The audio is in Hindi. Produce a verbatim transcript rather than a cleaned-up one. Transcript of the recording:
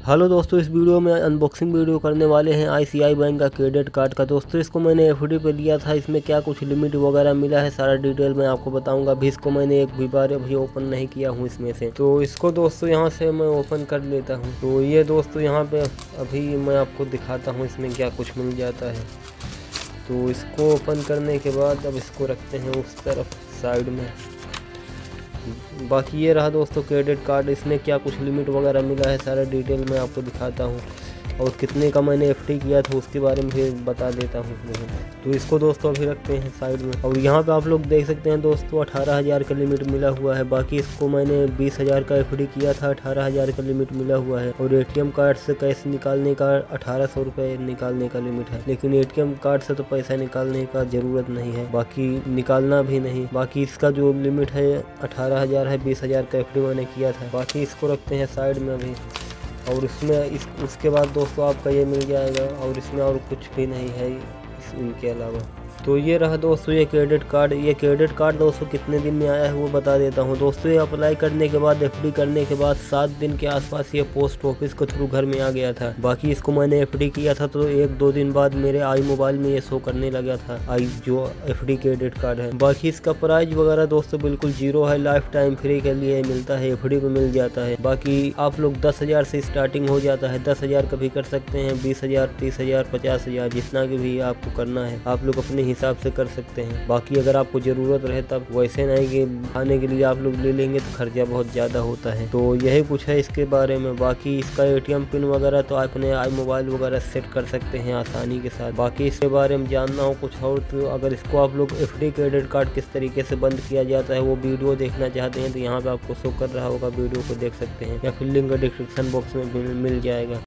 हेलो दोस्तों, इस वीडियो में अनबॉक्सिंग वीडियो करने वाले हैं आईसीआई बैंक का क्रेडिट कार्ड का। दोस्तों इसको मैंने एफडी पे लिया था, इसमें क्या कुछ लिमिट वगैरह मिला है सारा डिटेल मैं आपको बताऊंगा। अभी इसको मैंने एक भी बार अभी ओपन नहीं किया हूं इसमें से, तो इसको दोस्तों यहां से मैं ओपन कर लेता हूं। तो ये दोस्तों यहां पे अभी मैं आपको दिखाता हूँ इसमें क्या कुछ मिल जाता है। तो इसको ओपन करने के बाद अब इसको रखते हैं उस तरफ साइड में। बाकी ये रहा दोस्तों क्रेडिट कार्ड, इसमें क्या कुछ लिमिट वगैरह मिला है सारा डिटेल मैं आपको दिखाता हूँ, और कितने का मैंने एफडी किया था उसके बारे में भी बता देता हूँ। तो इसको दोस्तों अभी रखते हैं साइड में। और यहाँ पे आप लोग देख सकते हैं दोस्तों अठारह हज़ार का लिमिट मिला हुआ है। बाकी इसको मैंने बीस हज़ार का एफडी किया था, अठारह हज़ार का लिमिट मिला हुआ है। और एटीएम कार्ड से कैश निकालने का अठारह सौ रुपये निकालने का लिमिट है, लेकिन एटीएम कार्ड से तो पैसा निकालने का ज़रूरत नहीं है, बाकी निकालना भी नहीं। बाकी इसका जो लिमिट है अठारह हज़ार है, बीस हज़ार का एफडी मैंने किया था। बाकी इसको रखते हैं साइड में अभी। और इसमें इस उसके बाद दोस्तों आपका ये मिल जाएगा, और इसमें और कुछ भी नहीं है इस इनके अलावा। तो ये रहा दोस्तों ये क्रेडिट कार्ड। ये क्रेडिट कार्ड दोस्तों कितने दिन में आया है वो बता देता हूँ। दोस्तों ये अप्लाई करने के बाद एफडी करने के बाद सात दिन के आसपास ये पोस्ट ऑफिस के थ्रू घर में आ गया था। बाकी इसको मैंने एफडी किया था तो एक दो दिन बाद मेरे आई मोबाइल में ये शो करने लगा था, आई जो एफडी क्रेडिट कार्ड है। बाकी इसका प्राइस वगैरह दोस्तों बिल्कुल जीरो है, लाइफ टाइम फ्री के लिए मिलता है, एफडी पे मिल जाता है। बाकी आप लोग दस हज़ार से स्टार्टिंग हो जाता है, दस हज़ार का भी कर सकते हैं, बीस हज़ार तीस हज़ार पचास हज़ार जितना की भी आपको करना है आप लोग अपने हिसाब से कर सकते हैं। बाकी अगर आपको ज़रूरत रहे तब, वैसे नहीं कि खाने के लिए आप लोग ले लेंगे तो खर्चा बहुत ज़्यादा होता है। तो यही कुछ है इसके बारे में। बाकी इसका एटीएम पिन वगैरह तो आप अपने आई मोबाइल वगैरह सेट कर सकते हैं आसानी के साथ। बाकी इसके बारे में जानना हो कुछ और तो अगर इसको आप लोग एफडी क्रेडिट कार्ड किस तरीके से बंद किया जाता है वो वीडियो देखना चाहते हैं तो यहाँ पे आपको शो कर रहा होगा, वीडियो को देख सकते हैं, या फिर लिंक डिस्क्रिप्शन बॉक्स में मिल जाएगा।